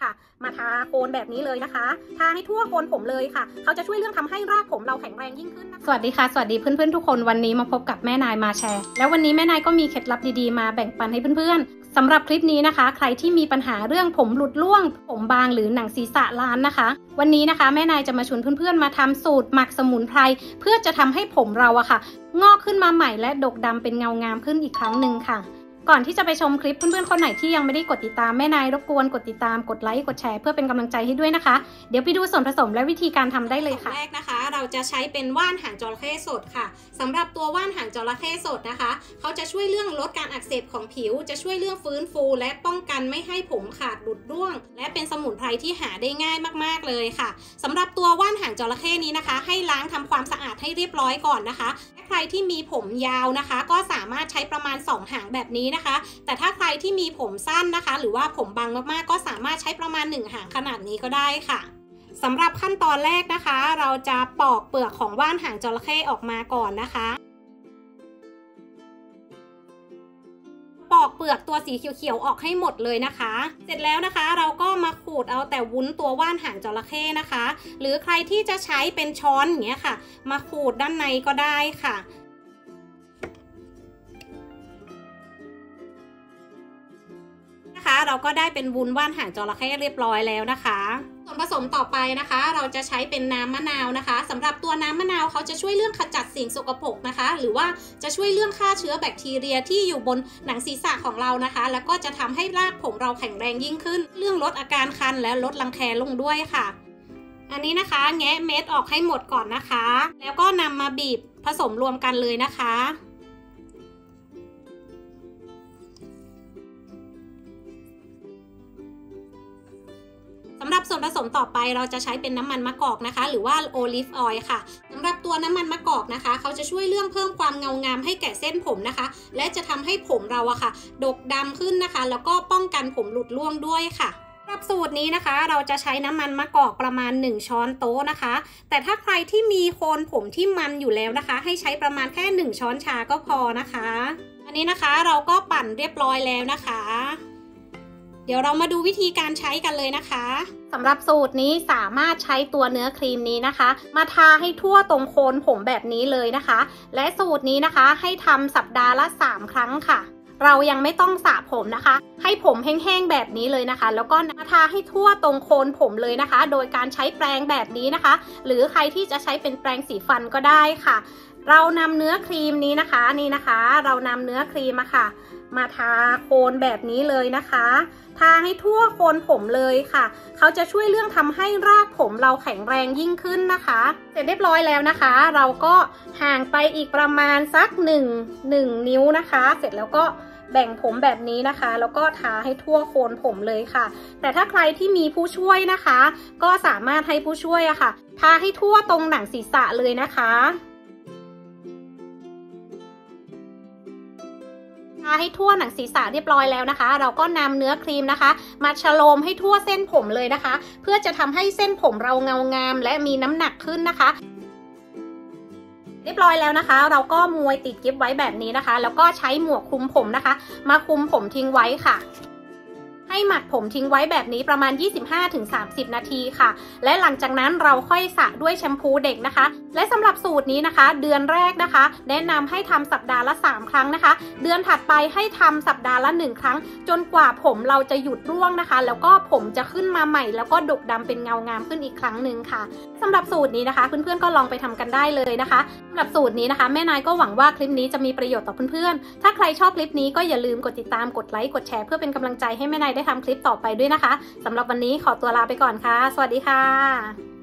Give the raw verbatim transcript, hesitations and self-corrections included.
ค่ะมาทาโคนแบบนี้เลยนะคะทาให้ทั่วโคนผมเลยค่ะเขาจะช่วยเรื่องทำให้รากผมเราแข็งแรงยิ่งขึ้นนะคะสวัสดีค่ะสวัสดีเพื่อนๆทุกคนวันนี้มาพบกับแม่นายมาแชร์แล้ววันนี้แม่นายก็มีเคล็ดลับดีๆมาแบ่งปันให้เพื่อนๆสำหรับคลิปนี้นะคะใครที่มีปัญหาเรื่องผมหลุดร่วงผมบางหรือหนังศีรษะล้านนะคะวันนี้นะคะแม่นายจะมาชวนเพื่อนๆมาทำสูตรหมักสมุนไพรเพื่อจะทำให้ผมเราอะค่ะงอกขึ้นมาใหม่และดกดำเป็นเงางามขึ้นอีกครั้งหนึ่งค่ะก่อนที่จะไปชมคลิปเพื่อนๆคนไหนที่ยังไม่ได้กดติดตามแม่นายรบกวนกดติดตามกดไลค์กดแชร์เพื่อเป็นกำลังใจให้ด้วยนะคะเดี๋ยวไปดูส่วนผสมและวิธีการทำได้เลยค่ะแรกนะคะเราจะใช้เป็นว่านหางจระเข้สดค่ะสำหรับตัวว่านหางจระเข้สดนะคะเขาจะช่วยเรื่องลดการอักเสบของผิวจะช่วยเรื่องฟื้นฟูและป้องกันไม่ให้ผมขาดหลุดร่วงและเป็นสมุนไพรที่หาได้ง่ายมากๆเลยค่ะสำหรับตัวว่านหางจระเข้นี้นะคะให้ล้างทำความสะอาดให้เรียบร้อยก่อนนะคะใครที่มีผมยาวนะคะก็สามารถใช้ประมาณสองหางแบบนี้นะคะแต่ถ้าใครที่มีผมสั้นนะคะหรือว่าผมบางมากๆก็สามารถใช้ประมาณหนึ่งหางขนาดนี้ก็ได้ค่ะสำหรับขั้นตอนแรกนะคะเราจะปอกเปลือกของว่านหางจระเข้ออกมาก่อนนะคะปอกเปลือกตัวสีเขียวๆออกให้หมดเลยนะคะเสร็จแล้วนะคะเราก็มาขูดเอาแต่วุ้นตัวว่านหางจระเข้นะคะหรือใครที่จะใช้เป็นช้อนอย่างเงี้ยค่ะมาขูดด้านในก็ได้ค่ะเราก็ได้เป็นวุ้นว่านหางจระเข้เรียบร้อยแล้วนะคะส่วนผสมต่อไปนะคะเราจะใช้เป็นน้ำมะนาวนะคะสำหรับตัวน้ำมะนาวเขาจะช่วยเรื่องขจัดสิ่งสกปรกนะคะหรือว่าจะช่วยเรื่องฆ่าเชื้อแบคทีเรียที่อยู่บนหนังศีรษะของเรานะคะแล้วก็จะทำให้รากผมเราแข็งแรงยิ่งขึ้นเรื่องลดอาการคันและลดรังแคลงด้วยค่ะอันนี้นะคะแงะเม็ดออกให้หมดก่อนนะคะแล้วก็นำมาบีบผสมรวมกันเลยนะคะสำหรับส่วนผสมต่อไปเราจะใช้เป็นน้ำมันมะกอกนะคะหรือว่าโอลิฟออยล์ค่ะสำหรับตัวน้ำมันมะกอกนะคะเขาจะช่วยเรื่องเพิ่มความเงางามให้แก่เส้นผมนะคะและจะทำให้ผมเราอะค่ะดกดำขึ้นนะคะแล้วก็ป้องกันผมหลุดร่วงด้วยค่ะสำหรับสูตรนี้นะคะเราจะใช้น้ำมันมะกอกประมาณหนึ่งช้อนโต๊ะนะคะแต่ถ้าใครที่มีโคนผมที่มันอยู่แล้วนะคะให้ใช้ประมาณแค่หนึ่งช้อนชาก็พอนะคะอันนี้นะคะเราก็ปั่นเรียบร้อยแล้วนะคะเดี๋ยวเรามาดูวิธีการใช้กันเลยนะคะสำหรับสูตรนี้สามารถใช้ตัวเนื้อครีมนี้นะคะมาทาให้ทั่วตรงโคนผมแบบนี้เลยนะคะและสูตรนี้นะคะให้ทำสัปดาห์ละสามครั้งค่ะเรายังไม่ต้องสระผมนะคะให้ผมแห้งๆแบบนี้เลยนะคะแล้วก็มาทาให้ทั่วตรงโคนผมเลยนะคะโดยการใช้แปรงแบบนี้นะคะหรือใครที่จะใช้เป็นแปรงสีฟันก็ได้ค่ะเรานำเนื้อครีมนี้นะคะนี่นะคะเรานำเนื้อครีมอะค่ะมาทาโคนแบบนี้เลยนะคะทาให้ทั่วโคนผมเลยค่ะเขาจะช่วยเรื่องทำให้รากผมเราแข็งแรงยิ่งขึ้นนะคะเสร็จเรียบร้อยแล้วนะคะเราก็ห่างไปอีกประมาณสักหนึ่ง หนึ่งนิ้วนะคะเสร็จแล้วก็แบ่งผมแบบนี้นะคะแล้วก็ทาให้ทั่วโคนผมเลยค่ะแต่ถ้าใครที่มีผู้ช่วยนะคะก็สามารถให้ผู้ช่วยอะค่ะทาให้ทั่วตรงหนังศีรษะเลยนะคะทาให้ทั่วหนังศีรษะเรียบร้อยแล้วนะคะเราก็นำเนื้อครีมนะคะมาฉโลมให้ทั่วเส้นผมเลยนะคะเพื่อจะทำให้เส้นผมเราเงางามและมีน้ำหนักขึ้นนะคะเรียบร้อยแล้วนะคะเราก็มวยติดกิ๊บไว้แบบนี้นะคะแล้วก็ใช้หมวกคลุมผมนะคะมาคลุมผมทิ้งไว้ค่ะให้หมักผมทิ้งไว้แบบนี้ประมาณ ยี่สิบห้าถึงสามสิบ นาทีค่ะและหลังจากนั้นเราค่อยสระด้วยแชมพูเด็กนะคะและสำหรับสูตรนี้นะคะเดือนแรกนะคะแนะนำให้ทำสัปดาห์ละสามครั้งนะคะเดือนถัดไปให้ทำสัปดาห์ละหนึ่งครั้งจนกว่าผมเราจะหยุดร่วงนะคะแล้วก็ผมจะขึ้นมาใหม่แล้วก็ดกดำเป็นเงางามขึ้นอีกครั้งหนึ่งค่ะสำหรับสูตรนี้นะคะเพื่อนๆก็ลองไปทำกันได้เลยนะคะสำหรับสูตรนี้นะคะแม่นายก็หวังว่าคลิปนี้จะมีประโยชน์ต่อเพื่อนๆถ้าใครชอบคลิปนี้ก็อย่าลืมกดติดตามกดไลค์กดแชร์เพื่อเป็นกำลังใจให้แม่นายได้ทำคลิปต่อไปด้วยนะคะสำหรับวันนี้ขอตัวลาไปก่อนค่ะสวัสดีค่ะ